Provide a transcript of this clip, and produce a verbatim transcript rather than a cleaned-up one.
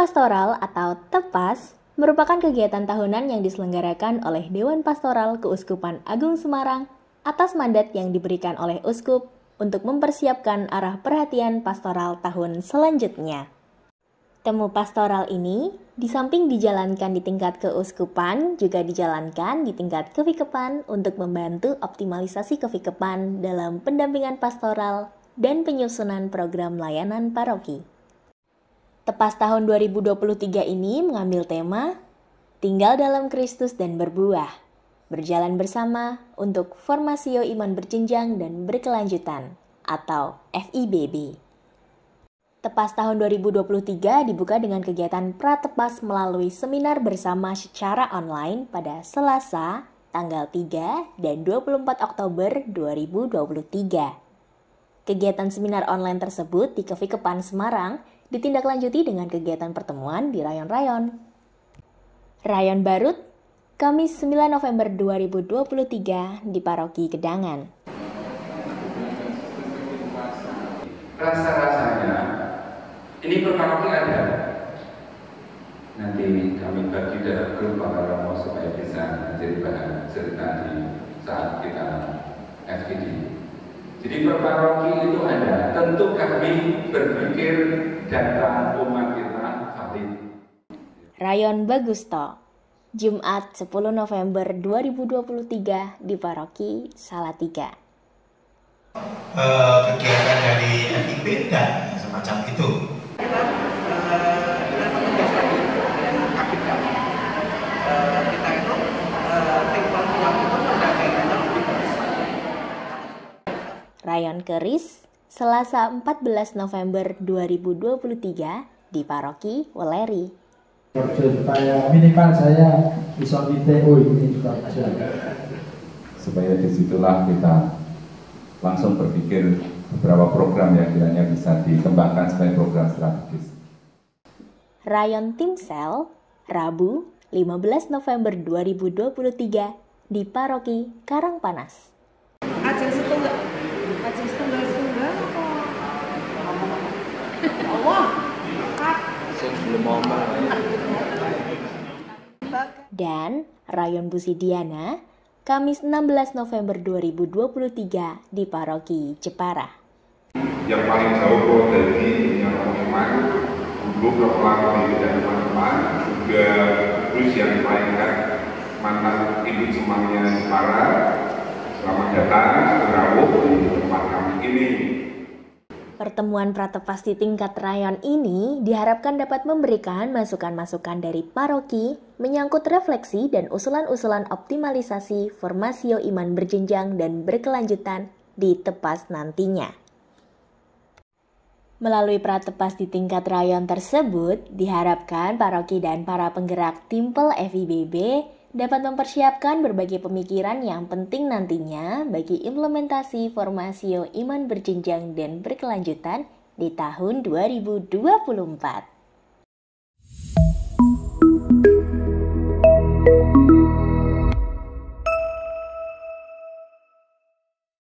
Pastoral atau TEPAS merupakan kegiatan tahunan yang diselenggarakan oleh Dewan Pastoral Keuskupan Agung Semarang atas mandat yang diberikan oleh Uskup untuk mempersiapkan arah perhatian pastoral tahun selanjutnya. Temu pastoral ini, di samping dijalankan di tingkat keuskupan, juga dijalankan di tingkat kevikepan untuk membantu optimalisasi kevikepan dalam pendampingan pastoral dan penyusunan program layanan paroki. Tepas tahun dua ribu dua puluh tiga ini mengambil tema Tinggal dalam Kristus dan berbuah, berjalan bersama untuk Formasio Iman Berjenjang dan Berkelanjutan atau F I B B. Tepas tahun dua ribu dua puluh tiga dibuka dengan kegiatan pratepas melalui seminar bersama secara online pada Selasa, tanggal tiga dan dua puluh empat Oktober dua ribu dua puluh tiga. Kegiatan seminar online tersebut di Kevikepan Semarang ditindaklanjuti dengan kegiatan pertemuan di rayon-rayon. Rayon Barut, Kamis sembilan November dua ribu dua puluh tiga di Paroki Gedangan. Rasa-rasanya, ini per paroki ada. Nanti kami bagi dalam grup Pak Romo supaya bisa menjadi bahan cerita di saat kita F G D. Jadi per paroki itu ada. Tentu kami berpikir data umat kita valid. Rayon Bagusto, Jumat sepuluh November dua ribu dua puluh tiga di Paroki Salatiga. Uh, kegiatan dari F I B dan semacam itu. Rayon Keris, Selasa empat belas November dua ribu dua puluh tiga di Paroki Weleri. Supaya minimal saya bisa di T O ini juga ada. Supaya disitulah kita langsung berpikir beberapa program yang kiranya bisa dikembangkan sebagai program strategis. Rayon Timsel, Rabu lima belas November dua ribu dua puluh tiga di Paroki Karangpanas. Ajeng setunggal, ajeng setunggal setunggal apa? Allah, Sebelum ngomong. Dan Rayon Busidiana, Kamis enam belas November dua ribu dua puluh tiga di Paroki Jepara. Yang paling jauh dari yang teman-teman dulu berpelan dan teman-teman juga terus yang melainkan mantan ibu cemangnya Jepara. Selamat datang serawuh di tempat kami ini. Pertemuan pratepas di tingkat rayon ini diharapkan dapat memberikan masukan-masukan dari paroki menyangkut refleksi dan usulan-usulan optimalisasi Formasio Iman Berjenjang dan Berkelanjutan di Tepas nantinya. Melalui pratepas di tingkat rayon tersebut, diharapkan paroki dan para penggerak Timpel F I B B dapat mempersiapkan berbagai pemikiran yang penting nantinya bagi implementasi Formasio Iman Berjenjang dan Berkelanjutan di tahun dua ribu dua puluh empat.